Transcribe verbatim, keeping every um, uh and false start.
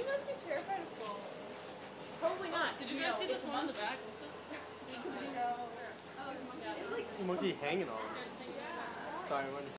You must be terrified of falls. Probably not. Did you guys see this one on the back? Also? No. Oh, it's a monkey. The monkey hanging on him. Yeah. Sorry, I went